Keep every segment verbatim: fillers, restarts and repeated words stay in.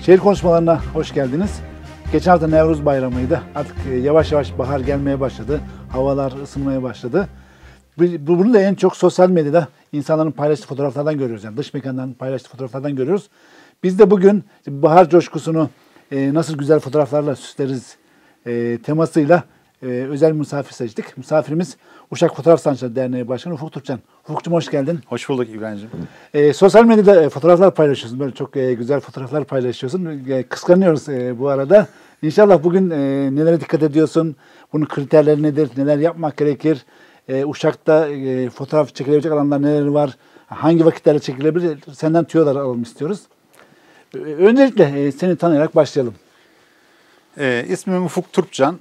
Şehir konuşmalarına hoş geldiniz. Geçen hafta Nevruz Bayramı'ydı. Artık yavaş yavaş bahar gelmeye başladı. Havalar ısınmaya başladı. Bunu da en çok sosyal medyada insanların paylaştığı fotoğraflardan görüyoruz. Yani dış mekandan paylaştığı fotoğraflardan görüyoruz. Biz de bugün bahar coşkusunu nasıl güzel fotoğraflarla süsleriz temasıyla özel bir misafir seçtik. Misafirimiz Uşak Fotoğraf Sanatçıları Derneği Başkanı Ufuk Turpcan. Ufukcuğum hoş geldin. Hoş bulduk İbrahim'ciğim. E, sosyal medyada e, fotoğraflar paylaşıyorsun. Böyle çok e, güzel fotoğraflar paylaşıyorsun. E, kıskanıyoruz e, bu arada. İnşallah bugün e, nelere dikkat ediyorsun? Bunun kriterleri nedir? Neler yapmak gerekir? E, Uşak'ta e, fotoğraf çekilebilecek alanlar neler var? Hangi vakitlerde çekilebilir? Senden tüyolar alalım istiyoruz. E, öncelikle e, seni tanıyarak başlayalım. E, ismim Ufuk Turpcan.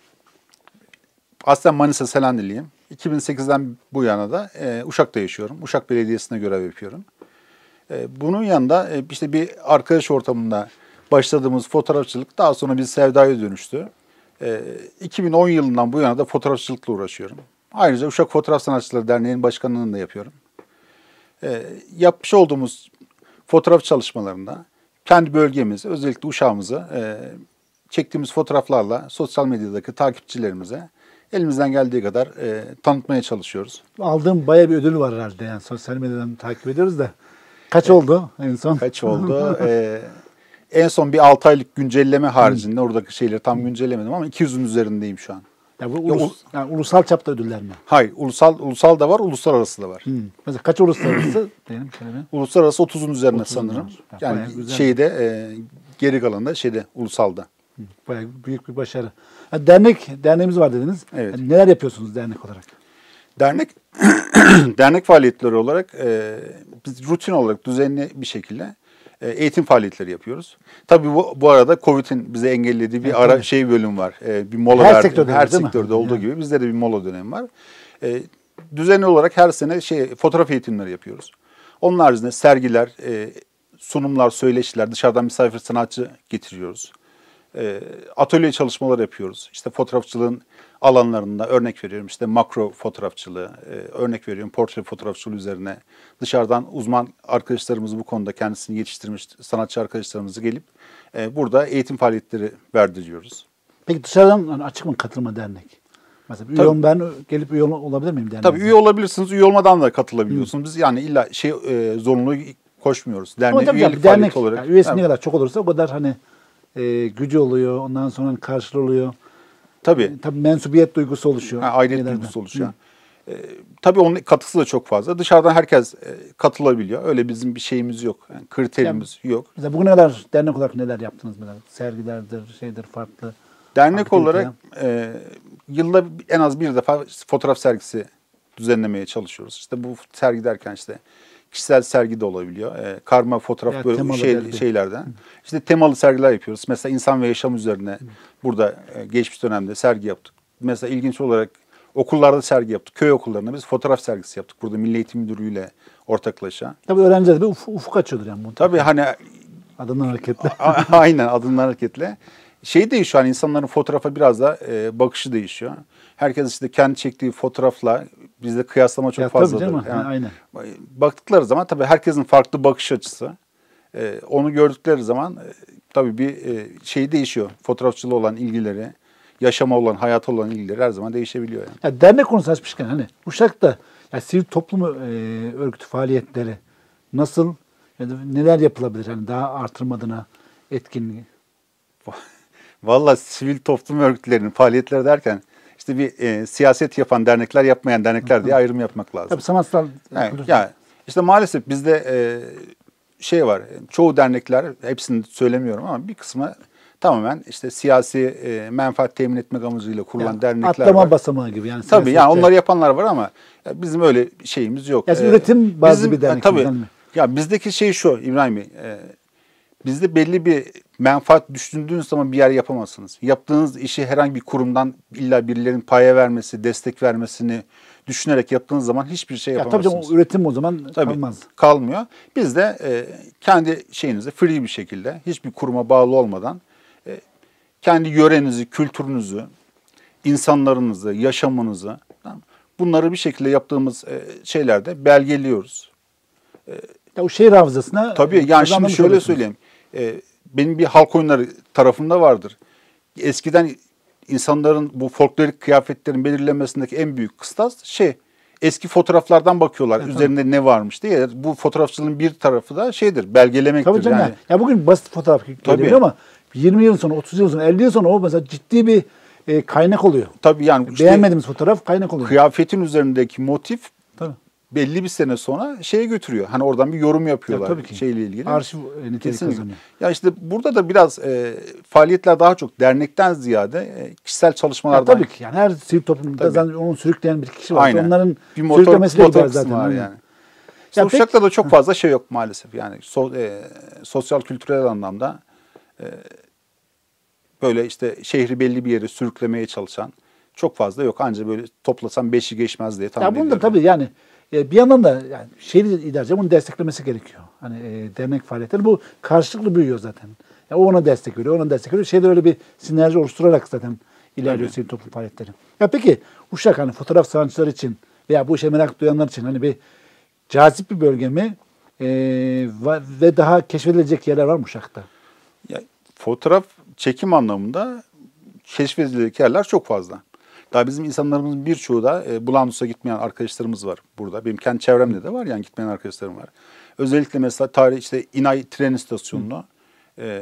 Aslen Manisa Selandiliyim. iki bin sekizden bu yana da e, Uşak'ta yaşıyorum. Uşak Belediyesi'nde görev yapıyorum. E, bunun yanında e, işte bir arkadaş ortamında başladığımız fotoğrafçılık daha sonra bir sevdaya dönüştü. E, iki bin on yılından bu yana da fotoğrafçılıkla uğraşıyorum. Ayrıca Uşak Fotoğraf Sanatçıları Derneği'nin başkanlığını da yapıyorum. E, yapmış olduğumuz fotoğraf çalışmalarında kendi bölgemizi, özellikle Uşak'ımızı e, çektiğimiz fotoğraflarla sosyal medyadaki takipçilerimize elimizden geldiği kadar e, tanıtmaya çalışıyoruz. Aldığım bayağı bir ödül var herhalde. Yani sosyal medyadan takip ediyoruz da. Kaç evet. oldu en son? Kaç oldu? ee, en son bir altı aylık güncelleme haricinde oradaki şeyleri tam güncellemedim ama iki yüzün üzerindeyim şu an. Ya bu ulus, ya, yani ulusal çapta ödüller mi? Hayır. Ulusal ulusal da var, uluslararası da var. Hmm. Mesela kaç uluslararası? Benim uluslararası otuzun üzerinde otuzun sanırım. Ya, yani şeyde e, geri kalanında şeyde ulusalda. Bayağı büyük bir başarı. Yani dernek, derneğimiz var dediniz. Evet. Yani neler yapıyorsunuz dernek olarak? Dernek dernek faaliyetleri olarak e, biz rutin olarak düzenli bir şekilde e, eğitim faaliyetleri yapıyoruz. Tabii bu, bu arada Covid'in bize engellediği bir evet, ara tabii. şey bölüm var. E, bir mola her verdi. sektörde, her sektörde olduğu yani. gibi bizde de bir mola dönemi var. E, düzenli olarak her sene şey fotoğraf eğitimleri yapıyoruz. Onun haricinde sergiler, e, sunumlar, söyleşiler, dışarıdan misafir sanatçı getiriyoruz. Atölye çalışmaları yapıyoruz. İşte fotoğrafçılığın alanlarında örnek veriyorum. İşte makro fotoğrafçılığı, örnek veriyorum portre fotoğrafçılığı üzerine dışarıdan uzman arkadaşlarımız bu konuda kendisini yetiştirmiş sanatçı arkadaşlarımızı gelip burada eğitim faaliyetleri verdiriyoruz. Peki dışarıdan hani açık mı katılma dernek? Mesela üye olun, ben gelip üye olabilir miyim derneğe? Tabii üye olabilirsiniz. Üye olmadan da katılabiliyorsunuz. Hı. Biz yani illa şey e, zorunluluğu koşmuyoruz. Derneğe üyelik faaliyeti olarak. Yani üyesi yani, ne kadar çok olursa o kadar hani E, gücü oluyor, ondan sonra karşılığı oluyor. Tabii. E, tabii mensubiyet duygusu oluşuyor. Ha, aidiyet duygusu oluşuyor. E, tabii onun katkısı da çok fazla. Dışarıdan herkes e, katılabiliyor. Öyle bizim bir şeyimiz yok. Yani kriterimiz yani, yok. Mesela bugüne kadar dernek olarak neler yaptınız? Mesela? Sergilerdir, şeydir, farklı. Dernek aktivite. olarak e, yılda en az bir defa fotoğraf sergisi düzenlemeye çalışıyoruz. İşte bu sergi derken işte kişisel sergi de olabiliyor. E, karma fotoğraf ya, böyle şey, şeylerden. Hı. İşte temalı sergiler yapıyoruz. Mesela insan ve yaşam üzerine Hı. burada e, geçmiş dönemde sergi yaptık. Mesela ilginç olarak okullarda sergi yaptık. Köy okullarında biz fotoğraf sergisi yaptık. Burada Milli Eğitim Müdürlüğü ile ortaklaşa. Tabii öğrenciler de uf, ufuk açıyordur yani. Tabii hani adından hareketle. Aynen adından hareketle. Şey değişiyor hani insanların fotoğrafa biraz da e, bakışı değişiyor. Herkes işte kendi çektiği fotoğrafla bizde kıyaslama çok ya, fazladır. Tabii yani, aynen. Baktıkları zaman tabii herkesin farklı bakış açısı. Ee, onu gördükleri zaman e, tabii bir e, şey değişiyor. Fotoğrafçılığı olan ilgileri, yaşama olan, hayata olan ilgileri her zaman değişebiliyor. Yani. Ya, dernek konusu açmışken hani Uşak'ta ya, sivil toplum e, örgütü faaliyetleri nasıl, yani neler yapılabilir hani daha artırma adına etkinliği? Vallahi sivil toplum örgütlerinin faaliyetleri derken İşte bir e, siyaset yapan dernekler, yapmayan dernekler diye ayrım yapmak lazım. Tabii sanatsal. Yani, yani işte maalesef bizde e, şey var. Çoğu dernekler, hepsini söylemiyorum ama bir kısmı tamamen işte siyasi e, menfaat temin etmek amacıyla kurulan yani, dernekler atlama var. Atlama basamağı gibi yani. Tabii yani onları yapanlar var ama bizim öyle şeyimiz yok. Yani ee, üretim bazı bizim, bir dernek. Tabii. Mi? Ya bizdeki şey şu İbrahim Bey. E, bizde belli bir menfaat düşündüğünüz zaman bir yer yapamazsınız. Yaptığınız işi herhangi bir kurumdan illa birilerinin paya vermesi, destek vermesini düşünerek yaptığınız zaman hiçbir şey yapamazsınız. Ya tabii canım, üretim o zaman tabii, kalmaz. Kalmıyor. Biz de e, kendi şeyinizi free bir şekilde, hiçbir kuruma bağlı olmadan e, kendi yörenizi, kültürünüzü, insanlarınızı, yaşamınızı, tamam, bunları bir şekilde yaptığımız e, şeylerde belgeliyoruz. E, ya o şehir hafızasına... Tabii yani şimdi şöyle söyleyeyim. E, benim bir halk oyunları tarafında vardır. Eskiden insanların bu folklorik kıyafetlerin belirlenmesindeki en büyük kıstas şey, eski fotoğraflardan bakıyorlar Evet, üzerinde tabii. ne varmış diye. Bu fotoğrafçılığın bir tarafı da şeydir, belgelemektir. Tabii canım yani. ya. Ya bugün basit fotoğraf geliyor ama yirmi yıl sonra, otuz yıl sonra, elli yıl sonra o mesela ciddi bir e, kaynak oluyor. Tabii yani işte beğenmediğimiz fotoğraf kaynak oluyor. Kıyafetin üzerindeki motif tabii. belli bir sene sonra şeye götürüyor. Hani oradan bir yorum yapıyorlar ya, tabii ki. şeyle ilgili. Arşiv niteliği kazanıyor. Ya işte burada da biraz e, faaliyetler daha çok dernekten ziyade e, kişisel çalışmalardan. Ya tabii ki yani her sivil toplumda zaten onu sürükleyen bir kişi var. Aynen. Onların bir motor, sürüklemesiyle motor zaten. var Yani. yani. İşte ya Uşak'ta pek... da çok fazla şey yok maalesef. Yani so, e, sosyal kültürel anlamda e, böyle işte şehri belli bir yere sürüklemeye çalışan çok fazla yok. Anca böyle toplasan beşi geçmez diye tahmin ediyorum. Ya bunu da tabii yani e, bir yandan da yani şehir idareci bunu desteklemesi gerekiyor. Hani e, dernek faaliyetleri bu karşılıklı büyüyor zaten. Ya o ona destek veriyor, ona destek veriyor. Şeyde öyle bir sinerji oluşturarak zaten ilerliyor sivil toplum faaliyetleri. Ya peki Uşak hani fotoğraf sanatçıları için veya bu işe merak duyanlar için hani bir cazip bir bölge mi e, ve daha keşfedilecek yerler var mı Uşak'ta? Ya, fotoğraf çekim anlamında keşfedilecek yerler çok fazla. Daha bizim insanlarımızın birçoğu da e, Bulandos'a gitmeyen arkadaşlarımız var burada. Benim kendi çevremde de var yani gitmeyen arkadaşlarım var. Özellikle mesela tarih işte İnay tren istasyonunu e,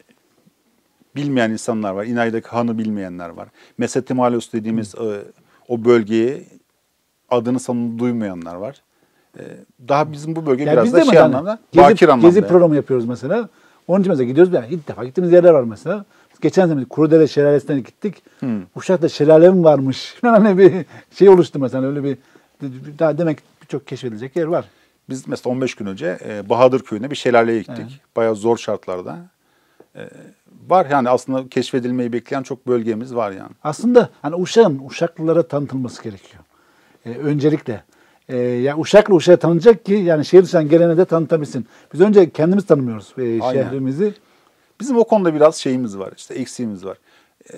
bilmeyen insanlar var. İnay'daki hanı bilmeyenler var. Mesete Malos dediğimiz e, o bölgeyi adını sanını duymayanlar var. E, daha bizim bu bölge yani biraz da şey anlamda, gezi, bakir anlamda. Gezi programı yapıyoruz mesela. Onun için mesela gidiyoruz. Yani ilk defa gittiğimiz yerler var mesela. Geçen sene Kurudere Şelalesi'ne gittik. Hmm. Uşak'ta şelale mi varmış? Hani bir şey oluştu mesela öyle bir daha demek birçok keşfedilecek yer var. Biz mesela on beş gün önce e, Bahadır Köyü'ne bir şelaleye gittik. Evet. Bayağı zor şartlarda. E, var yani aslında keşfedilmeyi bekleyen çok bölgemiz var yani. Aslında hani Uşak'ın Uşaklılara tanıtılması gerekiyor. E, öncelikle. E, ya Uşaklı Uşak'a tanınacak ki yani şehir dışından gelene de tanıtabilsin. Biz önce kendimiz tanımıyoruz e, şehrimizi. Bizim o konuda biraz şeyimiz var, işte eksiğimiz var. Ee,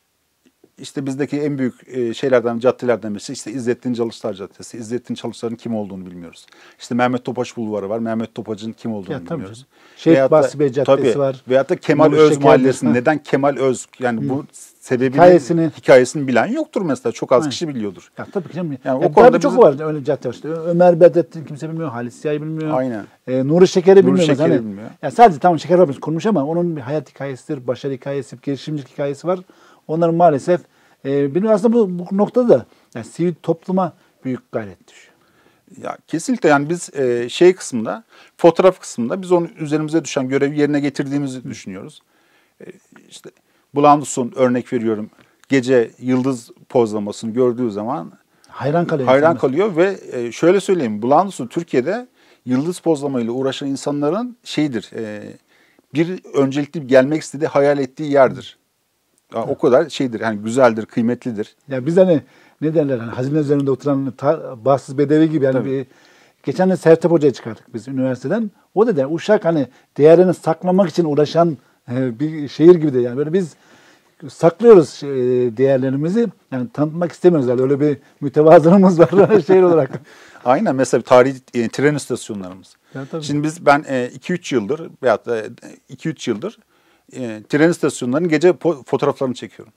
işte bizdeki en büyük şeylerden, caddelerden birisi işte İzzettin Çalışlar Caddesi. İzzettin Çalışlar'ın kim olduğunu bilmiyoruz. İşte Mehmet Topaç Bulvarı var. Mehmet Topaç'ın kim olduğunu ya, bilmiyoruz. Şehit Basri Bey Caddesi tabii, var. Veyahut da Kemal Öz Şeker Mahallesi'nin neden Kemal Öz yani hmm. bu sebebini, hikayesini, hikayesini bilen yoktur mesela. Çok az Aynen. kişi biliyordur. Ya tabii ki canım. Yani ya, o konuda çok bizim... var öyle cadde işte. Ömer Bedrettin kimse bilmiyor, Halis Siyah'ı bilmiyor. Aynen. E, Nuri Şeker'i bilmiyor. Nuri Şeker'i hani, bilmiyor. Yani sadece tamam Şeker Fabrikası kurmuş ama onun bir hayat hikayesidir, başarı hikayesi, girişimcilik hikayesi var. Onların maalesef e, benim aslında bu, bu noktada da yani sivil topluma büyük gayret düşüyor. Ya kesinlikle yani biz e, şey kısmında, fotoğraf kısmında biz onun üzerimize düşen görevi yerine getirdiğimizi Hı. düşünüyoruz. E, işte Bulandos'un örnek veriyorum gece yıldız pozlamasını gördüğü zaman hayran kalıyor. Hayran insanlar. kalıyor ve e, şöyle söyleyeyim Bulandos'un Türkiye'de yıldız pozlamayla uğraşan insanların şeyidir. E, bir öncelikli gelmek istediği, hayal ettiği yerdir. Yani o kadar şeydir yani güzeldir, kıymetlidir. Ya biz hani ne derler hani hazine üzerinde oturan ta, bahtsız bedevi gibi yani Tabii. bir geçen de Sertap Hoca'yı çıkarttık biz üniversiteden. O da der Uşak hani değerini saklamak için uğraşan e, bir şehir gibi de yani böyle biz saklıyoruz e, değerlerimizi yani tanıtmak istemiyoruz yani öyle bir mütevazılığımız var şehir olarak. Aynen mesela tarihi e, tren istasyonlarımız. Ya, Şimdi biz ben iki üç yıldır veyahut da iki üç yıldır e, tren istasyonlarının gece po- fotoğraflarını çekiyorum.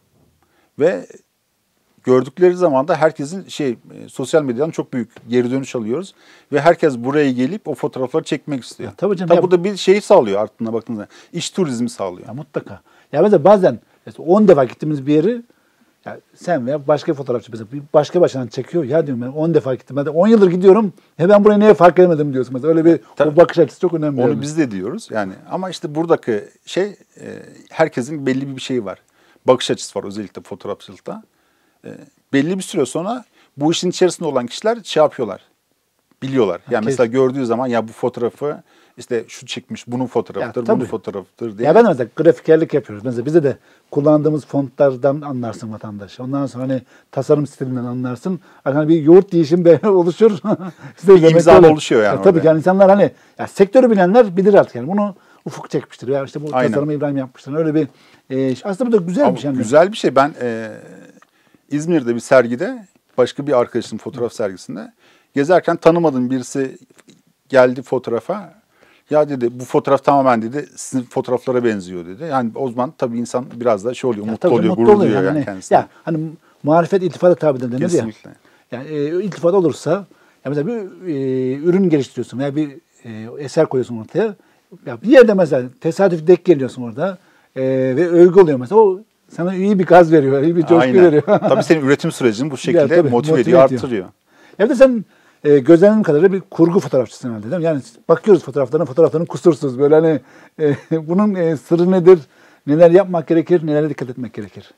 Ve gördükleri zaman da herkesin şey e, sosyal medyadan çok büyük geri dönüş alıyoruz ve herkes buraya gelip o fotoğrafları çekmek istiyor. Ya, tabii canım. Tabii ya, bu da bir şey sağlıyor ardına baktığınızda. İş turizmi sağlıyor. Ya, mutlaka. Ya mesela bazen on defa gittiğimiz bir yeri ya sen veya başka fotoğrafçı mesela bir başka başından çekiyor. Ya diyorum ben on defa gittim. Ben de on yıldır gidiyorum. He ben buraya neye fark edemedim diyorsun mesela. Öyle bir o bakış açısı çok önemli. Onu yani. biz de diyoruz. Yani ama işte buradaki şey e, herkesin belli bir şeyi var. Bakış açısı var özellikle fotoğrafçılıkta. E, belli bir süre sonra bu işin içerisinde olan kişiler şey yapıyorlar. Biliyorlar. Yani Kesin. mesela gördüğü zaman ya bu fotoğrafı işte şu çekmiş, bunun fotoğrafıdır, bunun fotoğrafıdır diye. Ya ben de mesela grafikerlik yapıyoruz. Mesela bize de kullandığımız fontlardan anlarsın vatandaş. Ondan sonra hani tasarım stilinden anlarsın. Hani bir yoğurt değişim oluşur. işte bir imza oluşuyor yani. Ya tabii ki yani insanlar hani ya sektörü bilenler bilir artık yani. Bunu Ufuk çekmiştir. Ya işte bu Aynen. tasarımı İbrahim yapmıştır. Öyle bir e, aslında bu da güzel Ama bir şey. Yani. Güzel bir şey. Ben e, İzmir'de bir sergide başka bir arkadaşımın fotoğraf sergisinde gezerken tanımadığım birisi geldi fotoğrafa. Ya dedi bu fotoğraf tamamen dedi sizin fotoğraflara benziyor dedi. Yani o zaman tabii insan biraz da şey oluyor, Ya mutlu tabii, oluyor, mutlu gurur oluyor duyuyor yani, yani. kendisine. Ya hani marifet iltifata tabidir denir ya. Kesinlikle. Yani e, iltifat olursa, ya mesela bir e, ürün geliştiriyorsun veya bir e, eser koyuyorsun ortaya. Ya bir yerde mesela tesadüf denk geliyorsun orada e, ve övgü oluyor mesela. O sana iyi bir gaz veriyor, iyi bir coşku Aynen. veriyor. Tabii senin üretim sürecini bu şekilde Ya tabii, motive, motive ediyor, ediyor. arttırıyor. Ya bir de sen e, gözlemlediğim kadarıyla bir kurgu fotoğrafçısın herhalde değil mi? Yani bakıyoruz fotoğraflarına, fotoğrafların kusursuz. Böyle hani e, bunun e, sırrı nedir? Neler yapmak gerekir? Nelere dikkat etmek gerekir?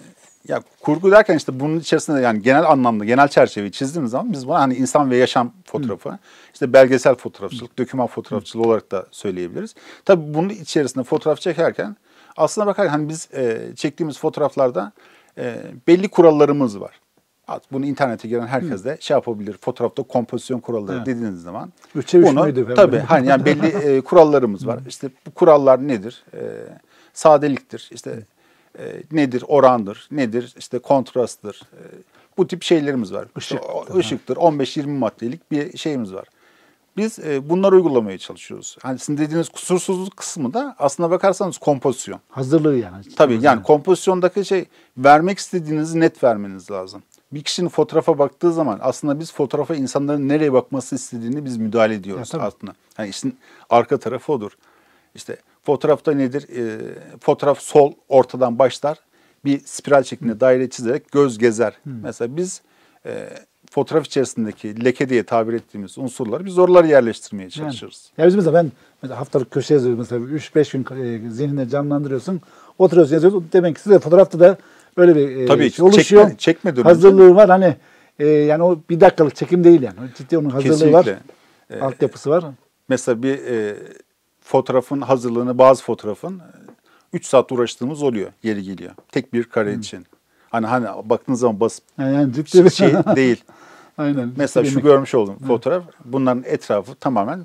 Ya kurgu derken işte bunun içerisinde yani genel anlamda, genel çerçeveyi çizdiğimiz zaman biz buna hani insan ve yaşam fotoğrafı, Hı. işte belgesel fotoğrafçılık, Hı. doküman fotoğrafçılığı olarak da söyleyebiliriz. Tabii bunun içerisinde fotoğraf çekerken aslına bakarken hani biz e, çektiğimiz fotoğraflarda e, belli kurallarımız var. Bunu internete giren herkes de şey yapabilir. Fotoğrafta kompozisyon kuralları evet. dediğiniz zaman. Üçe üç bunu, müydü? Tabii hani yani belli e, kurallarımız var. İşte bu kurallar nedir? E, sadeliktir. İşte e, nedir? Orandır. Nedir? İşte kontrasttır. E, bu tip şeylerimiz var. Işık, işte, ışıktır. on beş yirmi maddelik bir şeyimiz var. Biz e, bunları uygulamaya çalışıyoruz. Hani sizin dediğiniz kusursuzluk kısmı da aslına bakarsanız kompozisyon. Hazırlığı yani. Tabii yani, yani kompozisyondaki şey vermek istediğinizi net vermeniz lazım. Bir kişinin fotoğrafa baktığı zaman aslında biz fotoğrafa insanların nereye bakması istediğini biz müdahale ediyoruz ya, aslında. Yani işin arka tarafı odur. İşte fotoğrafta nedir? E, fotoğraf sol ortadan başlar. Bir spiral şeklinde Hı. daire çizerek göz gezer. Hı. Mesela biz e, fotoğraf içerisindeki leke diye tabir ettiğimiz unsurları biz oraları yerleştirmeye çalışıyoruz. Yani, ya biz mesela ben mesela haftalık köşe yazıyoruz mesela üç beş gün e, zihninde canlandırıyorsun. Oturuyorsun yazıyorsun. Demek ki size fotoğrafta da öyle bir e, Tabii, şey oluşuyor. Çekme, çekmeden hazırlığı önce. var hani e, yani o bir dakikalık çekim değil yani. Ciddi onun hazırlığı Kesinlikle. var. Ee, altyapısı var. Mesela bir e, fotoğrafın hazırlığını bazı fotoğrafın üç saat uğraştığımız oluyor. Yeri geliyor. Tek bir kare hmm. için. Hani hani baktığınız zaman basıp yani, yani ciddi bir şey değil. Aynen. Mesela şu görmüş olduğum fotoğraf, bunların etrafı tamamen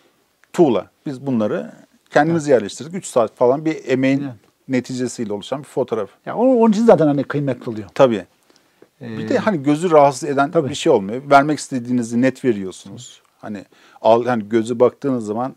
tuğla. Biz bunları kendimiz evet. yerleştirdik. üç saat falan bir emeğin yani. neticesiyle oluşan bir fotoğraf. Ya onun için zaten hani kıymetli oluyor. Tabii. Ee, bir de hani gözü rahatsız eden tabii. bir şey olmuyor. Vermek istediğinizi net veriyorsunuz. Hani al hani gözü baktığınız zaman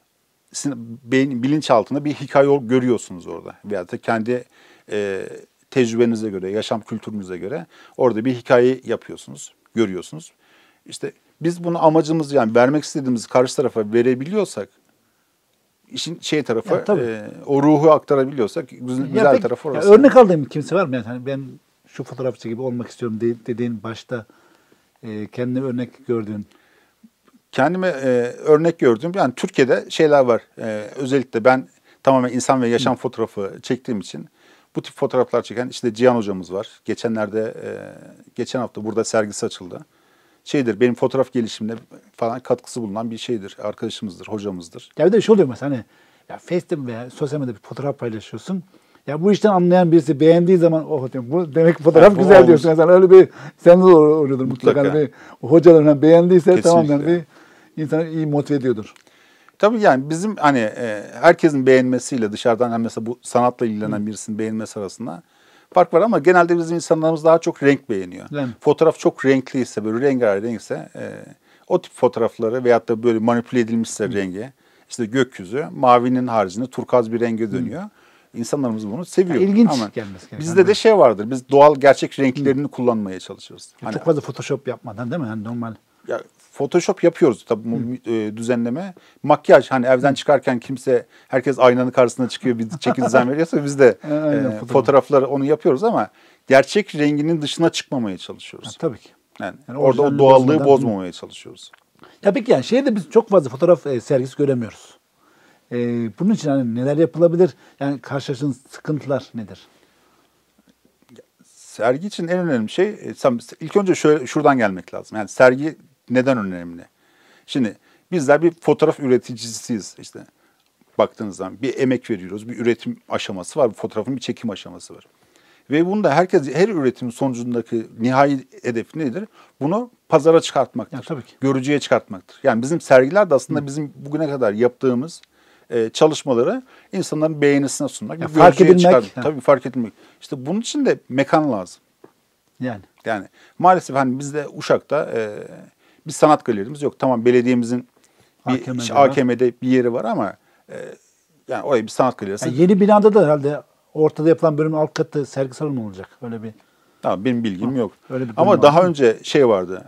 beyin bilinçaltında bir hikaye görüyorsunuz orada. Veyahut da kendi e, tecrübenize göre, yaşam kültürünüze göre orada bir hikaye yapıyorsunuz, görüyorsunuz. İşte biz bunu amacımız yani vermek istediğimizi karşı tarafa verebiliyorsak, işin şey tarafı, e, o ruhu aktarabiliyorsak güzel, güzel pek, tarafı orası. Ya örnek aldığım kimse var mı? Yani ben şu fotoğrafçı gibi olmak istiyorum dediğin başta e, kendine örnek gördüğün. Kendime e, örnek gördüğüm yani Türkiye'de şeyler var. E, özellikle ben tamamen insan ve yaşam Hı. fotoğrafı çektiğim için bu tip fotoğraflar çeken işte Cihan hocamız var. Geçenlerde, e, geçen hafta burada sergisi açıldı. Şeydir, benim fotoğraf gelişimine falan katkısı bulunan bir şeydir. Arkadaşımızdır, hocamızdır. Ya bir de şey oluyor mesela hani ya Facebook'ta veya sosyal medyada bir fotoğraf paylaşıyorsun. Ya bu işten anlayan birisi beğendiği zaman oh diyorum, bu demek ki fotoğraf yani güzel olmuş. Diyorsun. Yani öyle bir sende de oluyordur mutlaka. mutlaka. Yani bir hocalarından beğendiyse tamam yani bir insanı iyi motive ediyordur. Tabii yani bizim hani e, herkesin beğenmesiyle dışarıdan hani mesela bu sanatla ilgilenen Hı. birisinin beğenmesi arasında fark var ama genelde bizim insanlarımız daha çok renk beğeniyor. Yani. Fotoğraf çok renkliyse, böyle rengarenkse e, o tip fotoğrafları veyahut da böyle manipüle edilmişse Hı. rengi, işte gökyüzü mavinin haricinde turkuaz bir renge dönüyor. Hı. İnsanlarımız bunu seviyor. Ya ilginç ama gelmesi bizde de şey vardır, biz doğal gerçek renklerini Hı. kullanmaya çalışıyoruz. Hani, çok fazla Photoshop yapmadan değil mi? Yani normal. Ya Photoshop yapıyoruz tabii bu e, düzenleme. Makyaj hani evden çıkarken kimse herkes aynanın karşısına çıkıyor bir çeki düzen veriyorsa biz de e, fotoğrafları onu yapıyoruz ama gerçek renginin dışına çıkmamaya çalışıyoruz. Ha, tabii ki. Yani, yani orada o doğallığı bozmadan, bozmamaya çalışıyoruz. Ya peki yani şehirde biz çok fazla fotoğraf e, sergisi göremiyoruz. E, bunun için hani neler yapılabilir? Yani karşılaştığınız sıkıntılar nedir? Sergi için en önemli şey ilk önce şöyle şuradan gelmek lazım. Yani sergi neden önemli? Şimdi bizler bir fotoğraf üreticisiyiz işte. Baktığınız zaman bir emek veriyoruz, bir üretim aşaması var, bir fotoğrafın bir çekim aşaması var. Ve bunu da herkes, her üretimin sonucundaki nihai hedef nedir? Bunu pazara çıkartmaktır, ya, tabii ki. görücüye çıkartmaktır. Yani bizim sergiler de aslında Hı. bizim bugüne kadar yaptığımız e, çalışmaları insanların beğenisine sunmak, ya, fark edilmek. Çıkartmak. Tabii fark edilmek. İşte bunun için de mekan lazım. Yani. Yani maalesef hani bizde Uşak'ta e, bir sanat galerimiz yok. Tamam belediyemizin Bir A K M'de işte var. A K M'de bir yeri var ama e, yani oraya bir sanat galerisi. Yani yeni binada da herhalde ortada yapılan bölümün alt katı sergi salonu olacak. Öyle bir. Tamam, benim bilgim Ha, yok. öyle bir bölüm Ama var, daha değil mi? önce şey vardı.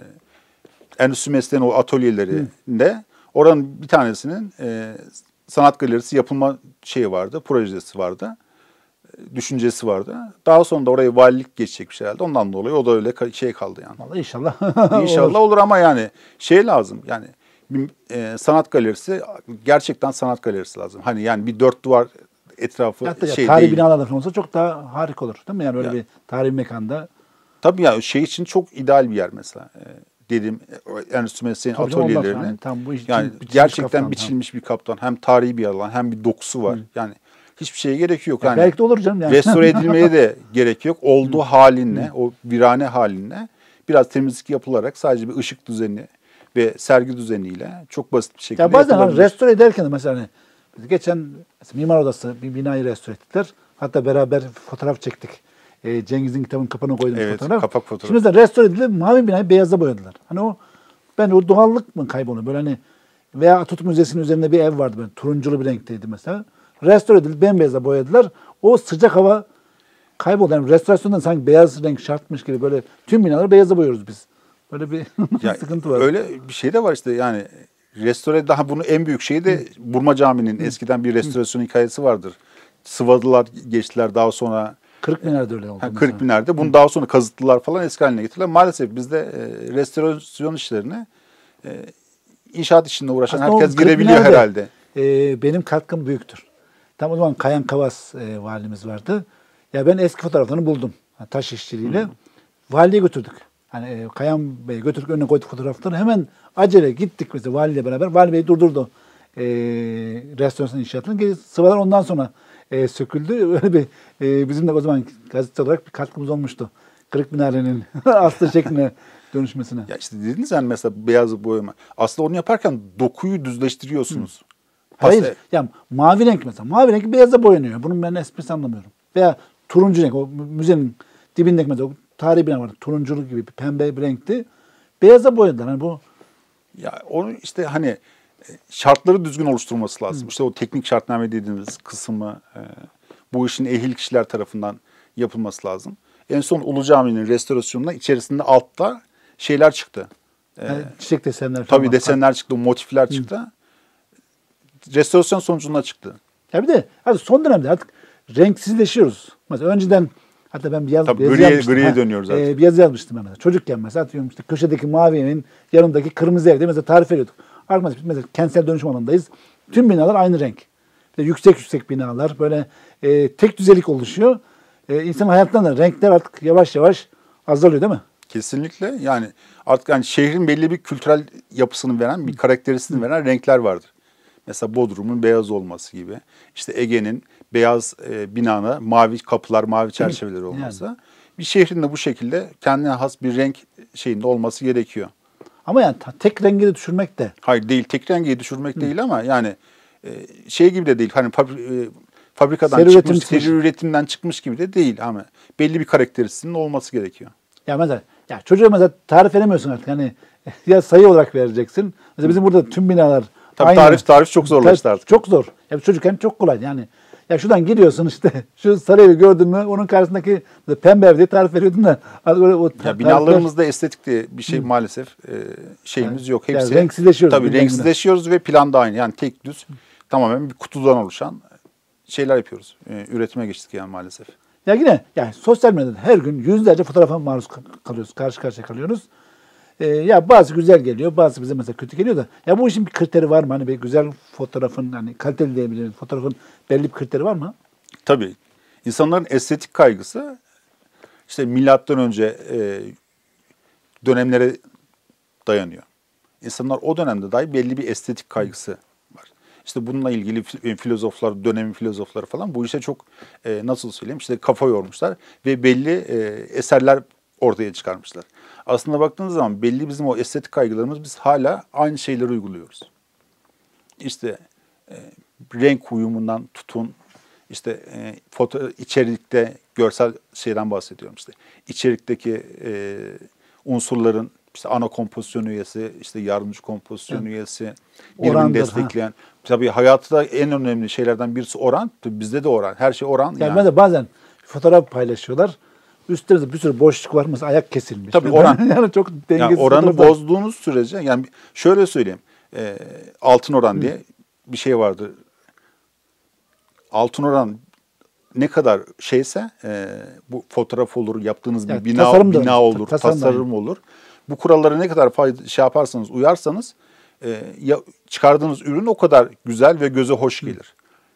E, Endüstri Mesleği'nin o atölyelerinde oranın bir tanesinin e, sanat galerisi yapılma şeyi vardı, projesi vardı. e, Düşüncesi vardı. Daha sonra da oraya valilik geçecekmiş herhalde. Ondan dolayı o da öyle ka- şey kaldı yani. Vallahi inşallah. İnşallah olur. olur ama yani şey lazım yani bir e, sanat galerisi, gerçekten sanat galerisi lazım. Hani yani bir dört duvar etrafı Hatta ya, şey tarihi değil. binalardan falan olsa çok daha harika olur. Değil mi? Yani öyle Ya. bir tarihi mekanda. Tabii ya şey için çok ideal bir yer mesela. E, dediğim e, Endüstri Mesleği'nin Tabii canım, ondan sonra atölyelerinin hani tam bu iş için yani biçilmiş gerçekten kaftan, biçilmiş bir kaptan. Hem tarihi bir alan hem bir dokusu var. Yani hiçbir şeye gerek yok. Ya Yani belki de olur canım yani. restore edilmeye de gerek yok. Olduğu halinle, o virane halinle biraz temizlik yapılarak sadece bir ışık düzeni ve sergi düzeniyle çok basit bir şekilde Ya bazen hani yapılabilir. restore ederken de mesela hani biz geçen mesela Mimar Odası bir binayı restore ettiler. Hatta beraber fotoğraf çektik. Ee, Cengiz'in kitabının kapağına koydum Evet, fotoğraf. kapak fotoğrafı. Şimdi mesela restore edildi, mavi binayı beyaza boyadılar. Hani o ben o doğallık mı kayboluyor? Böyle hani veya Atatürk Müzesi'nin üzerinde bir ev vardı böyle turunculu bir renkteydi mesela. Restore edildi, bembeyaza boyadılar. O sıcak hava kayboldu. Yani restorasyondan sanki beyaz renk şartmış gibi böyle tüm binaları beyaza boyuyoruz biz. Böyle bir Ya sıkıntı var. öyle bir şey de var işte yani restore, daha bunun en büyük şeyi de Burma Camii'nin eskiden bir restorasyon hikayesi vardır. Sıvadılar, geçtiler, daha sonra Kırık binada öyle oldu. ha, mesela. kırk binlerde bunu daha sonra kazıttılar falan, eski haline getirdiler. Maalesef bizde e, restorasyon işlerine e, inşaat işinde uğraşan Aslında o herkes kırk girebiliyor binada, herhalde. e, benim katkım büyüktür. Tam o zaman Kayan Kavas e, valimiz vardı. Ya ben eski fotoğraflarını buldum. Yani taş işçiliğiyle. Valiye götürdük. Hani e, Kayan Bey'e götürdük, önüne koyduk fotoğrafları. Hemen acele gittik mesela valiyle beraber. Vali Bey durdurdu e, restorasyon inşaatını. Geri sıvalar ondan sonra e, söküldü. Öyle bir e, bizim de o zaman gazete olarak bir katkımız olmuştu. Kırık Minare'nin aslı şekline dönüşmesine. Ya işte dediniz yani mesela beyaz boyama. Aslında onu yaparken dokuyu düzleştiriyorsunuz. Hayır. Aslında- Ya mavi renk mesela. Mavi renk beyaza boyanıyor. Bunun ben esprisi anlamıyorum. Veya turuncu renk. O müzenin dibindeki mesela o tarihi bina vardı. Turunculu gibi bir pembe bir renkti. Beyaza boyadılar. Hani bu Ya onu işte hani e, şartları düzgün oluşturması lazım. İşte o teknik şartname dediğimiz kısmı e, bu işin ehil kişiler tarafından yapılması lazım. En son Ulu Cami'nin restorasyonunda içerisinde altta şeyler çıktı. E, yani çiçek desenler falan. tabii var. desenler çıktı, motifler çıktı. Restorasyon sonucunda çıktı. Ya bir de artık son dönemde artık renksizleşiyoruz. Mesela önceden hatta ben bir yaz, Tabii yazı griye- yazmıştım. griye Ha, dönüyoruz artık. e, bir yazı yazmıştım ben mesela. Çocukken mesela atıyorum işte köşedeki mavi evin yanındaki kırmızı evde mesela tarif veriyorduk. Arkadaşlar biz mesela kentsel dönüşüm alanındayız. Tüm binalar aynı renk. İşte yüksek yüksek binalar böyle e, tek düzelik oluşuyor. E, insan hayattan da renkler artık yavaş yavaş azalıyor değil mi? Kesinlikle yani artık yani şehrin belli bir kültürel yapısını veren, bir karakterisini veren renkler vardır. Mesela Bodrum'un beyaz olması gibi. İşte Ege'nin beyaz e, binana mavi kapılar, mavi çerçeveleri olması. Bir şehrin de bu şekilde kendine has bir renk şeyinde olması gerekiyor. Ama yani ta- tek rengi de düşürmek de. Hayır değil, tek rengi düşürmek değil ama yani e, şey gibi de değil. Hani fabri- e, fabrikadan Seri üretim çıkmış, çıkmış. seri üretimden çıkmış gibi de değil ama belli bir karakterisinin olması gerekiyor. Ya mesela ya çocuğa mesela tarif veremiyorsun artık hani ya sayı olarak vereceksin. Mesela bizim burada tüm binalar Tabii aynı. tarif tarif çok zorlaştı artık. Çok zor. Ya çocukken çok kolay yani. Ya şuradan giriyorsun işte şu sarı evi gördün mü onun karşısındaki pembe ev diye tarif veriyordun da artık öyle o Ya tarifler- binalarımızda estetik diye bir şey maalesef e, şeyimiz yok. Yani Hepsi renksizleşiyoruz tabii günden renksizleşiyoruz ve plan da aynı. Yani tek düz tamamen bir kutudan oluşan şeyler yapıyoruz. E, üretime geçtik yani maalesef. Ya yine yani sosyal medyada her gün yüzlerce fotoğrafa maruz ka- kalıyoruz. Karşı karşıya kalıyoruz. Ee, ya bazı güzel geliyor, bazı bize mesela kötü geliyor da. Ya bu işin bir kriteri var mı? Hani bir güzel fotoğrafın, hani kaliteli diyebiliriz. Fotoğrafın belli bir kriteri var mı? Tabii insanların estetik kaygısı işte milattan önce e, dönemlere dayanıyor. İnsanlar o dönemde dahi belli bir estetik kaygısı var. İşte bununla ilgili fi- filozoflar, dönemin filozofları falan bu işe çok e, nasıl söyleyeyim işte kafa yormuşlar ve belli e, eserler ortaya çıkarmışlar. Aslında baktığınız zaman belli bizim o estetik kaygılarımız, biz hala aynı şeyleri uyguluyoruz. İşte e, renk uyumundan tutun, işte e, foto içerikte görsel şeyden bahsediyorum işte. İçerikteki e, unsurların işte ana kompozisyon üyesi, işte yardımcı kompozisyon evet. üyesi, birbirini Orandır, destekleyen. Ha. Tabii hayatta en önemli şeylerden birisi oran. Tabii bizde de oran. Her şey oran. Yani, yani. bazen fotoğraf paylaşıyorlar. Üstte bir sürü boşluk var. Mesela ayak kesilmiş. Tabii oran. yani çok dengesiz. Yani oranı bozduğunuz sürece, yani şöyle söyleyeyim. E, altın oran Hı. diye bir şey vardır. Altın oran ne kadar şeyse e, bu fotoğraf olur, yaptığınız yani bir bina bina olur, tasarım, tasarım olur. Bu kurallara ne kadar fayda, şey yaparsanız, uyarsanız e, ya, çıkardığınız ürün o kadar güzel ve göze hoş gelir.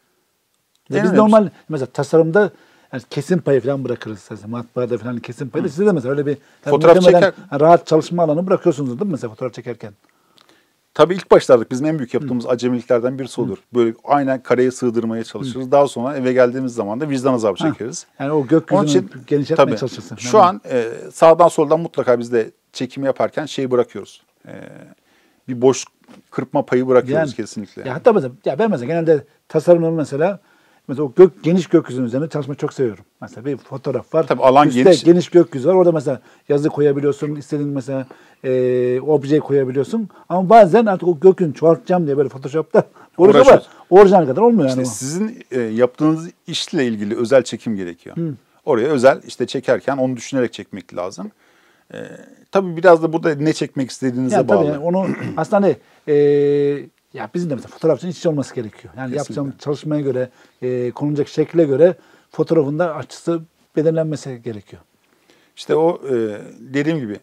Biz önemlisi. Normal mesela tasarımda yani kesim payı falan bırakırız. Mesela matbaada falan kesim payı. Siz de mesela öyle bir fotoğraf çeker, rahat çalışma alanı bırakıyorsunuz değil mi mesela fotoğraf çekerken? Tabii ilk başlarda bizim en büyük yaptığımız Hı. acemiliklerden birisi olur. Böyle aynen kareye sığdırmaya çalışırız. Hı. Daha sonra eve geldiğimiz zaman da vicdan azabı ha. çekeriz. Yani o gökyüzünü genişletmeye çalışırsın. Şu yani. an e, sağdan soldan mutlaka biz de çekimi yaparken şeyi bırakıyoruz. E, bir boş kırpma payı bırakıyoruz yani, kesinlikle. Ya hatta mesela ya ben mesela genelde tasarımı mesela mesela o gök, geniş gökyüzünün üzerine çalışmayı çok seviyorum. Mesela bir fotoğraf var. Tabii alan üstte geniş. geniş gökyüzü var. Orada mesela yazı koyabiliyorsun. İstediğin mesela e, obje koyabiliyorsun. Ama bazen artık o gökyüzünü çoğaltacağım diye böyle Photoshop'ta uğraşıyoruz ama orijinal kadar olmuyor işte yani. Sizin e, yaptığınız işle ilgili özel çekim gerekiyor. Hı. Oraya özel işte çekerken onu düşünerek çekmek lazım. E, tabii biraz da burada ne çekmek istediğinize yani bağlı. Yani onu aslında hani e, ya bizim de mesela fotoğrafçının iç içe olması gerekiyor. Yani Kesinlikle. yapacağım çalışmaya göre, e, konulacak şekle göre fotoğrafın da açısı belirlenmesi gerekiyor. İşte o e, dediğim gibi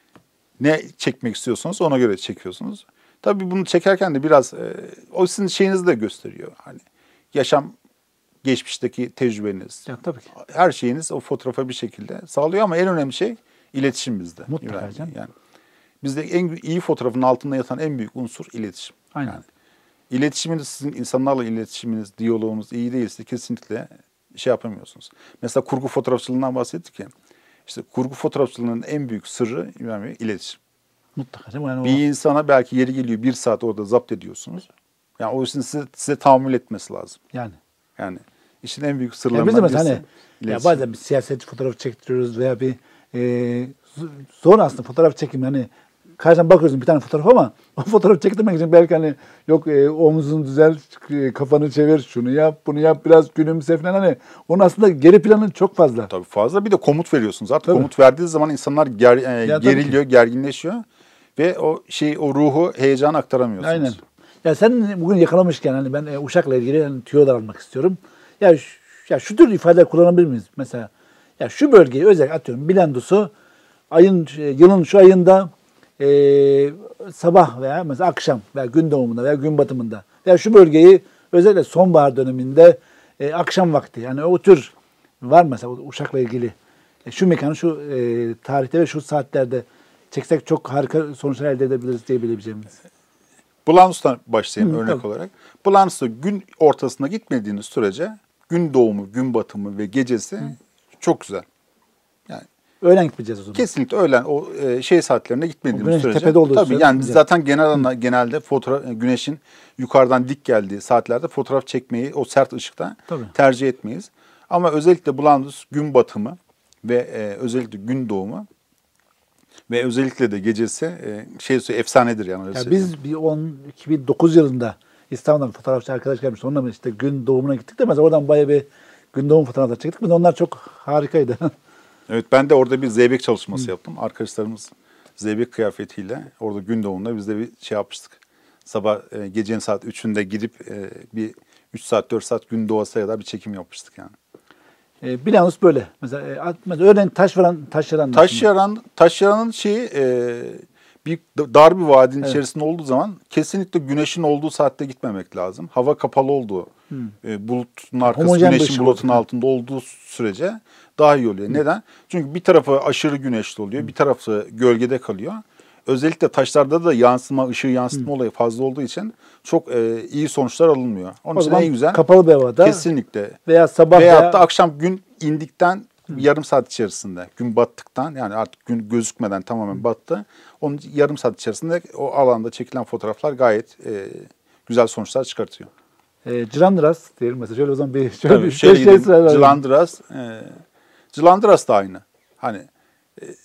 ne çekmek istiyorsanız ona göre çekiyorsunuz. Tabii bunu çekerken de biraz e, o sizin şeyinizi de gösteriyor. Hani yaşam, geçmişteki tecrübeniz, ya, tabii ki. her şeyiniz o fotoğrafa bir şekilde sağlıyor ama en önemli şey iletişim bizde. Mutlaka canım. Yani bizde en iyi fotoğrafın altında yatan en büyük unsur iletişim. Aynen. Yani iletişiminiz, sizin insanlarla iletişiminiz, diyaloğunuz iyi değilse kesinlikle şey yapamıyorsunuz. Mesela kurgu fotoğrafçılığından bahsettik ya. İşte kurgu fotoğrafçılığının en büyük sırrı yani iletişim. Mutlaka. Yani bir o... insana belki yeri geliyor bir saat orada zapt ediyorsunuz. Yani o yüzden size, size tahammül etmesi lazım. Yani. Yani işin en büyük sırlarından birisi. birisi. Hani, ya bazen bir siyasetçi fotoğraf çektiriyoruz veya bir e, zor aslında fotoğraf çekim hani karşıdan bakıyorsun bir tane fotoğraf ama o fotoğraf çektirmek için belki hani yok e, omuzunu düzelt, e, kafanı çevir, şunu yap, bunu yap, biraz gülümse falan hani onun aslında geri planı çok fazla. Tabii fazla bir de komut veriyorsunuz. Artık Tabii. komut verdiği zaman insanlar ger, e, ya, geriliyor, gerginleşiyor ve o şey o ruhu, heyecanı aktaramıyorsunuz. Aynen. Ya sen bugün yakalamışken hani ben e, Uşak'la ilgili yani tüyolar almak istiyorum. Ya şu, ya şu tür ifadeler kullanabilir miyiz? Mesela ya şu bölgeyi özellikle atıyorum bilandosu ayın yılın şu ayında e, sabah veya mesela akşam veya gün doğumunda veya gün batımında veya şu bölgeyi özellikle sonbahar döneminde e, akşam vakti yani o tür var mesela Uşak'la ilgili e, şu mekanı şu e, tarihte ve şu saatlerde çeksek çok harika sonuçlar elde edebiliriz diyebileceğimiz. Bulanos'tan başlayayım Hı, örnek tabii. olarak. Bulanos'ta gün ortasına gitmediğiniz sürece gün doğumu, gün batımı ve gecesi Hı. çok güzel. Yani öğlen gitmeyeceğiz o zaman. Kesinlikle öğlen o e, şey saatlerine gitmediğimiz güneş sürece. Tepede olduğu tabii sürece yani zaten genel genelde fotoğraf güneşin yukarıdan dik geldiği saatlerde fotoğraf çekmeyi o sert ışıkta tabii. tercih etmeyiz. Ama özellikle Bulanos gün batımı ve e, özellikle gün doğumu ve özellikle de gecesi e, şey efsanedir yani. Ya biz bir on iki bin dokuz yılında İstanbul'dan bir fotoğrafçı arkadaş gelmiş. Onunla işte gün doğumuna gittik de mesela oradan bayağı bir gün doğum fotoğrafları çektik. Biz onlar çok harikaydı. Evet ben de orada bir zeybek çalışması Hı. yaptım. Arkadaşlarımız zeybek kıyafetiyle orada gün doğumunda biz de bir şey yapmıştık. Sabah e, gecenin saat üçünde gidip e, bir üç saat dört saat gün doğasına kadar bir çekim yapmıştık yani. E, Bilanus böyle. Mesela, e, mesela örneğin Taşyaran Taşyaran Taşyaran Taşyaran'ın şeyi e, bir dar bir vadinin evet. içerisinde olduğu zaman kesinlikle güneşin olduğu saatte gitmemek lazım. Hava kapalı olduğu, hmm. e, bulutun arkası, Homojen güneşin bulutun altında olduğu sürece daha iyi oluyor. Hmm. Neden? Çünkü bir tarafı aşırı güneşli oluyor, hmm. bir tarafı gölgede kalıyor. Özellikle taşlarda da yansıma, ışığı yansıtma hmm. olayı fazla olduğu için çok e, iyi sonuçlar alınmıyor. Onun o için en güzel kapalı bir havada kesinlikle veya sabah veya, veya da akşam gün indikten hmm. yarım saat içerisinde, gün battıktan yani artık gün gözükmeden tamamen hmm. battı. Onun yarım saat içerisinde o alanda çekilen fotoğraflar gayet e, güzel sonuçlar çıkartıyor. E, Cilandıras diyelim mesela. Şöyle o zaman bir şöyle Tabii, bir şey şey Cilandıras. E, Cilandıras da aynı. Hani e,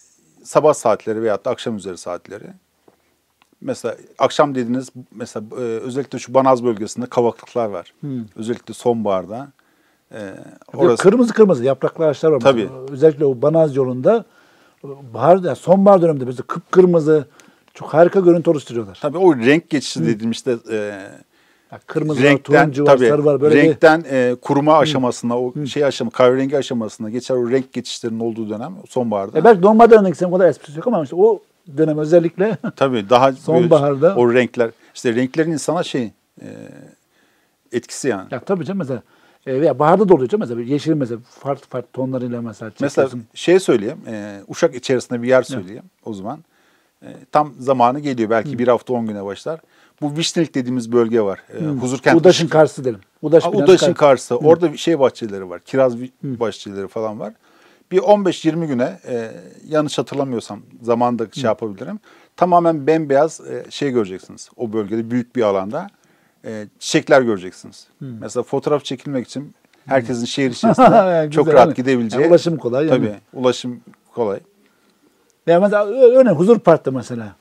sabah saatleri veyahut da akşam üzeri saatleri. Mesela akşam dediğiniz mesela e, özellikle şu Banaz bölgesinde kavaklıklar var. Hmm. Özellikle sonbaharda. E, orası... Kırmızı kırmızı yapraklı ağaçlar var. Tabii. Mesela. Özellikle o Banaz yolunda bahar, yani sonbahar döneminde mesela kıpkırmızı çok harika görüntü oluşturuyorlar. Tabii o renk geçişi hmm. dediğim işte e, ya kırmızı renkten, var, turuncu var, tabii, sarı var. Böyle renkten bir... e, kuruma aşamasına, o hmm. şey aşama, kahverengi aşamasına geçer o renk geçişlerinin olduğu dönem sonbaharda. E belki normal dönemde o kadar esprisi yok ama işte o dönem özellikle tabii daha sonbaharda o renkler, işte renklerin insana şey e, etkisi yani. Ya tabii canım mesela e, veya baharda da oluyor canım mesela yeşil mesela farklı farklı tonlarıyla mesela çekiyorsun. Mesela şey söyleyeyim, e, Uşak içerisinde bir yer söyleyeyim evet. O zaman. E, tam zamanı geliyor belki hmm. bir hafta on güne başlar. Bu Vişnelik dediğimiz bölge var. Hmm. Huzurkent. Udaş'ın karşısı derim. Udaş Udaş'ın karşısı. Hmm. Orada şey bahçeleri var. Kiraz hmm. bahçeleri falan var. Bir on beş yirmi güne e, yanlış hatırlamıyorsam zamanında şey hmm. yapabilirim. Tamamen bembeyaz e, şey göreceksiniz. O bölgede büyük bir alanda e, çiçekler göreceksiniz. Hmm. Mesela fotoğraf çekilmek için herkesin şehir içerisinde yani çok güzel, rahat yani. Gidebileceği. Yani ulaşım kolay. Tabii Yani. ulaşım kolay. Ya mesela örneğin Huzur Park'ta mesela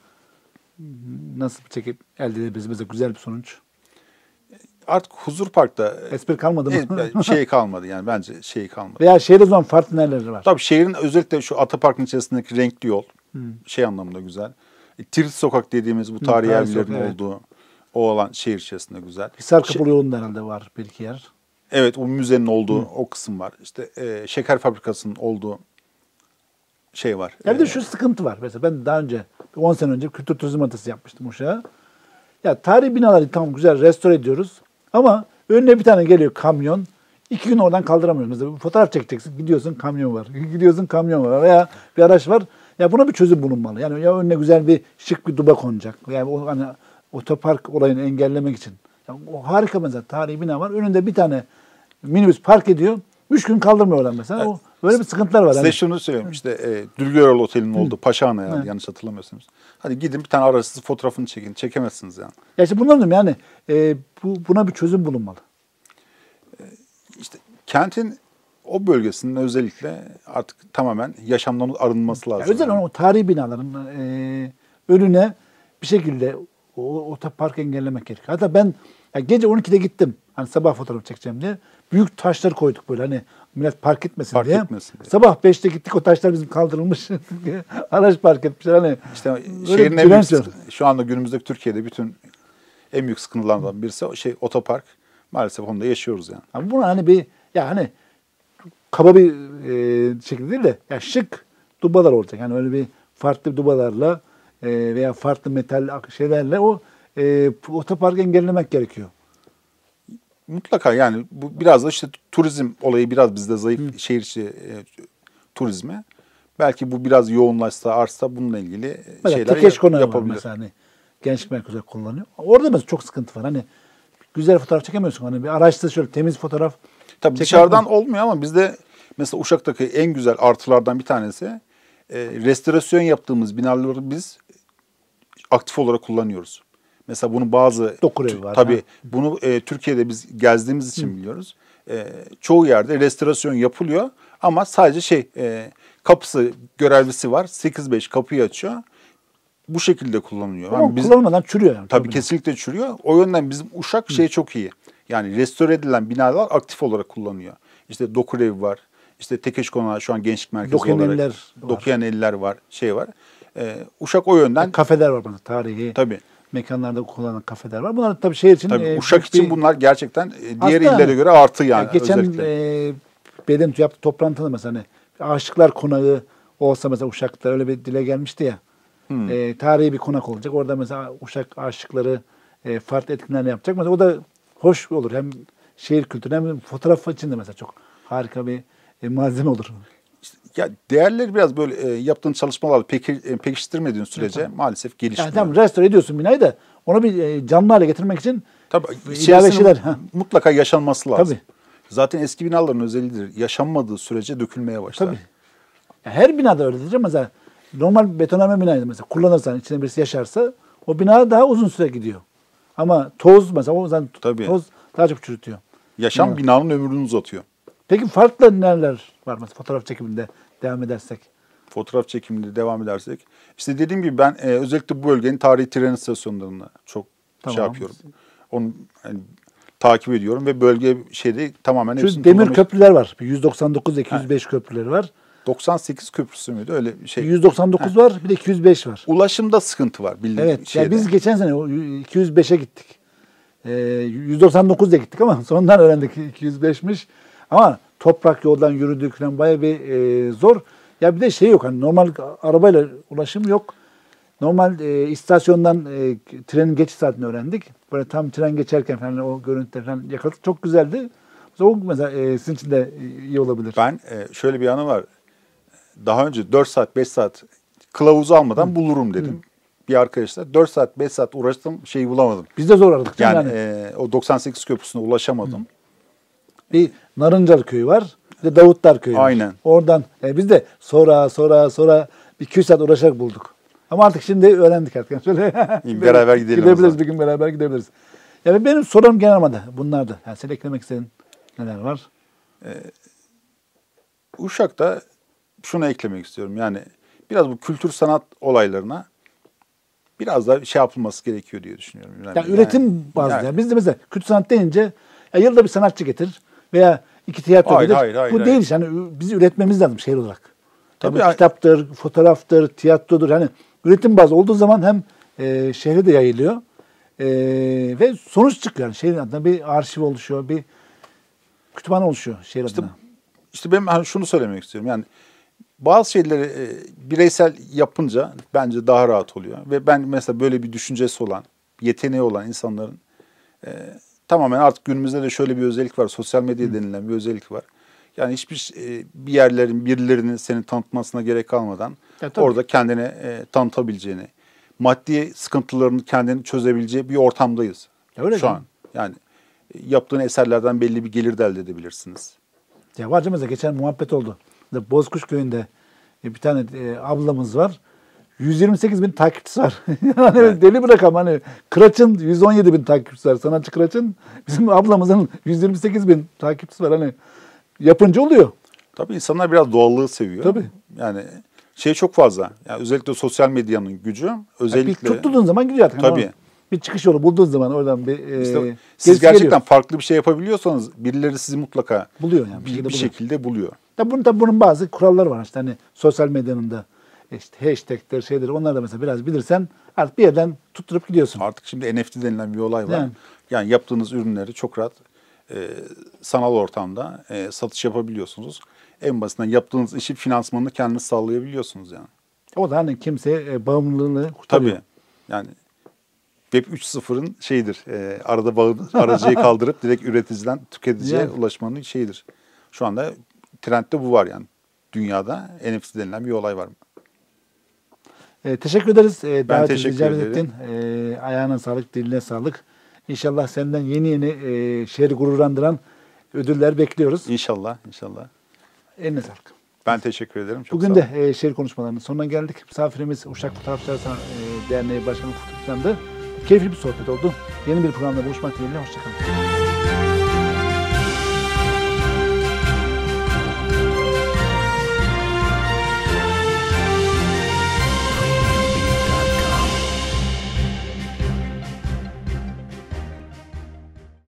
nasıl çekip elde edebiliriz mesela güzel bir sonuç? Artık Huzur Park'ta espri kalmadı mı? Şey kalmadı yani bence şey kalmadı. Veya şehirde o zaman farklı nereleri var? Tabii şehrin özellikle şu Atapark'ın içerisindeki renkli yol hmm. şey anlamında güzel. E, Tirit Sokak dediğimiz bu tarihi hmm, evlerin evet. olduğu o olan şehir içerisinde güzel. Hisar Kapılı yolunda herhalde var bir iki yer. Evet o müzenin olduğu hmm. o kısım var. İşte e, şeker fabrikasının olduğu şey var. Ya bir de şu sıkıntı var. Mesela ben daha önce on sene önce kültür turizm haritası yapmıştım Uşak'a. Ya tarihi binaları tam güzel restore ediyoruz. Ama önüne bir tane geliyor kamyon. İki gün oradan kaldıramıyoruz. Mesela bir fotoğraf çekeceksin. Gidiyorsun kamyon var. Gidiyorsun kamyon var. Veya bir araç var. Ya buna bir çözüm bulunmalı. Yani ya önüne güzel bir şık bir duba konacak. Yani o hani otopark olayını engellemek için. Yani o harika mesela tarihi bina var. Önünde bir tane minibüs park ediyor. Üç gün kaldırmıyor oradan mesela. O, böyle bir sıkıntılar var. Size yani. Şunu söyleyeyim işte e, Dülgörel Oteli'nin olduğu Paşahane yani yanlış hatırlamıyorsunuz. Hadi gidin bir tane arasız fotoğrafını çekin. Çekemezsiniz yani. Ya işte bundan diyorum yani e, bu, buna bir çözüm bulunmalı. E, işte kentin o bölgesinin özellikle artık tamamen yaşamdan arınması lazım. Ya özellikle yani. O tarihi binaların e, önüne bir şekilde o otopark engellemek gerekiyor. Hatta ben ya gece on ikide gittim. Hani sabah fotoğraf çekeceğim diye. Büyük taşlar koyduk böyle hani millet park etmesin park diye. Etmesin diye. Sabah beşte gittik o taşlar bizim kaldırılmış. Araç park etmişler hani. İşte şehrin en büyük sıkıntı, şu anda günümüzdeki Türkiye'de bütün en büyük sıkıntılardan birisi o şey otopark. Maalesef onu da yaşıyoruz yani. Ama bunu hani bir ya hani kaba bir e, şekilde değil de ya şık dubalar olacak. Yani öyle bir farklı dubalarla e, veya farklı metal şeylerle o e, otoparkı engellemek gerekiyor. Mutlaka yani bu biraz da işte turizm olayı biraz bizde zayıf Hı. şehir içi e, turizmi. Belki bu biraz yoğunlaşsa, artsa bununla ilgili mesela şeyler Tekeş konağı yapabilir. Var mesela hani gençlik merkezi kullanıyor. Orada mesela çok sıkıntı var. Hani güzel fotoğraf çekemiyorsun. Hani bir araçta şöyle temiz fotoğraf Tabii dışarıdan mi? Olmuyor ama bizde mesela Uşak'taki en güzel artılardan bir tanesi e, restorasyon yaptığımız binaları biz aktif olarak kullanıyoruz. Mesela bunu bazı Dokurevi var. Tabii ha. bunu e, Türkiye'de biz gezdiğimiz için Hı. biliyoruz. E, çoğu yerde restorasyon yapılıyor ama sadece şey e, kapısı görevlisi var. sekiz beş kapıyı açıyor. Bu şekilde kullanılıyor. Ama yani biz, kullanmadan çürüyor yani. Tabii, tabii kesinlikle çürüyor. O yönden bizim Uşak Hı. şey çok iyi. Yani restore edilen binalar aktif olarak kullanıyor. İşte Dokurevi var. İşte Tekeş Konağı şu an gençlik merkezi Dokuyan olarak. eller Dokuyan eller var. Şey var. E, Uşak o yönden. E, kafeler var bana tarihi. Tabii. Mekanlarda kullanılan kafeler var. Bunlar tabii şehir için... Tabii e, Uşak için bir, bunlar gerçekten e, diğer aslında, illere göre artı yani. yani geçen e, benim yaptığı toplantıda mesela hani Aşıklar Konağı olsa mesela Uşak'ta öyle bir dile gelmişti ya. Hmm. E, tarihi bir konak olacak. Orada mesela Uşak aşıkları e, farklı etkinlikler yapacak. Mesela o da hoş olur. Hem şehir kültürü hem fotoğraf için de mesela çok harika bir e, malzeme olur. İşte, ya değerleri biraz böyle e, yaptığın çalışmalarla peki, e, pekiştirmediğin sürece evet, maalesef gelişmiyor. Yani tamam restore ediyorsun binayı da onu bir e, canlı hale getirmek için tabii ilave şeyler mutlaka yaşanması lazım. Tabii. Zaten eski binaların özelliğidir. Yaşanmadığı sürece dökülmeye başlar. Tabii. Ya her binada öyledir. Mesela normal betonarme binaydı mesela kullanırsan içinde birisi yaşarsa o bina daha uzun süre gidiyor. Ama toz mesela o zaman Tabii. toz daha çok çürütüyor. Yaşam evet. binanın ömrünü uzatıyor. Peki farklı neler var mesela fotoğraf çekiminde devam edersek? fotoğraf çekiminde devam edersek. İşte dediğim gibi ben e, özellikle bu bölgenin tarihi tren istasyonlarında çok Tamam. şey yapıyorum. Onu yani, takip ediyorum ve bölge şeyde tamamen Şu hepsini demir kullanmak- köprüler var. yüz doksan dokuz iki yüz beş köprüleri var. doksan sekiz köprüsü müydü öyle bir şey. yüz doksan dokuz var, bir de iki yüz beş var. Ulaşımda sıkıntı var bildiğim Evet. şeyde. Ya biz geçen sene o iki yüz beşe gittik. Ee, yüz doksan dokuzda gittik ama sonradan öğrendik iki yüz beşmiş. Ama toprak yoldan yürüdük falan bayağı bir e, zor. Ya bir de şey yok, hani normal arabayla ulaşım yok. Normal e, istasyondan e, trenin geçiş saatini öğrendik. Böyle tam tren geçerken falan o görüntüler falan yakaladık. Çok güzeldi. O mesela e, sizin için de iyi olabilir. Ben e, şöyle bir anı var. Daha önce dört saat beş saat kılavuzu almadan Hı. bulurum dedim. Hı. Bir arkadaşla dört saat beş saat uğraştım, şeyi bulamadım. Biz de zor aradık. Yani, yani. E, o doksan sekiz köprüsüne ulaşamadım. Hı. Bir Narıncalı köyü var. Bir de Davutlar köyü var. Aynen. Oradan e, biz de sonra sonra sonra bir iki yüz saat uğraşarak bulduk. Ama artık şimdi öğrendik artık. Yani şöyle beraber gidelim. Gidebiliriz bir gün, beraber gidebiliriz. Yani benim sorum genel anlamda bunlardı. Yani sen eklemek istediğin neler var? Ee, Uşak'ta şunu eklemek istiyorum. Yani biraz bu kültür sanat olaylarına biraz da şey yapılması gerekiyor diye düşünüyorum. Yani, yani üretim bazlı. Yani, yani biz de mesela kültür sanat deyince ya yılda bir sanatçı getir veya iki tiyatro hayır, getir. hayır, hayır, Bu hayır. değil. Yani biz üretmemiz lazım şehir olarak. Tabii Tabii kitaptır, fotoğraftır, tiyatrodur. Hani üretim bazlı olduğu zaman hem e, şehre de yayılıyor e, ve sonuç çıkıyor. Yani şehrin adına bir arşiv oluşuyor, bir kütüphane oluşuyor şehir işte, adına. İşte ben hani şunu söylemek istiyorum. Yani bazı şeyleri e, bireysel yapınca bence daha rahat oluyor. Ve ben mesela böyle bir düşüncesi olan, yeteneği olan insanların e, tamamen artık günümüzde de şöyle bir özellik var. Sosyal medya Hı. denilen bir özellik var. Yani hiçbir e, bir yerlerin, birilerinin seni tanıtmasına gerek kalmadan ya, orada kendini e, tanıtabileceğini, maddi sıkıntılarını kendini çözebileceği bir ortamdayız. Öyle şu an. Yani e, yaptığın eserlerden belli bir gelir de elde edebilirsiniz. Ya var mesela geçen muhabbet oldu. Bozkuş köyünde bir tane e, ablamız var. yüz yirmi sekiz bin takipçisi var. Yani evet. Deli bir rakam. Hani Kıraç'ın yüz on yedi bin takipçisi var. Sanatçı Kıraç'ın. Bizim ablamızın yüz yirmi sekiz bin takipçisi var. Hani yapınca oluyor. Tabii insanlar biraz doğallığı seviyor. Tabii. Yani şey çok fazla. Yani özellikle sosyal medyanın gücü. Özellikle. Yani bir tuttuğun zaman gidiyor artık. Tabii. Ama bir çıkış yolu bulduğun zaman oradan bir e, işte siz gerçekten geliyor. Farklı bir şey yapabiliyorsanız birileri sizi mutlaka buluyor yani. Bir, bir, bir şekilde buluyor. Tabii bunun, tabii bunun bazı kuralları var. İşte hani sosyal medyanın da işte hashtag'ler şeyler onlar da mesela biraz bilirsen artık bir yerden tutturup gidiyorsun. Artık şimdi N F T denilen bir olay var. Yani, yani yaptığınız ürünleri çok rahat e, sanal ortamda e, satış yapabiliyorsunuz. En basitinden yaptığınız işi finansmanını kendiniz sağlayabiliyorsunuz yani. O da hani kimse e, bağımlılığını kurtarıyor. Tabii. Yani Web üç nokta sıfırın şeyidir. E, arada bağı, aracıyı kaldırıp direkt üreticiden tüketiciye yani. ulaşmanın şeyidir. Şu anda trendde bu var yani. Dünyada N F T denilen bir olay var. E, teşekkür ederiz. E, ben teşekkür ederim. Ettin. E, ayağına sağlık, diline sağlık. İnşallah senden yeni yeni e, şehri gururlandıran ödüller bekliyoruz. İnşallah, inşallah. Eline sağlık. Ben teşekkür ederim. Çok Bugün de e, şehir konuşmalarının sonuna geldik. Misafirimiz Uşak Fotoğrafçılar e, Derneği Başkanı Fuat Can'dı. Keyifli bir sohbet oldu. Yeni bir programda buluşmak dileğiyle. Hoşçakalın.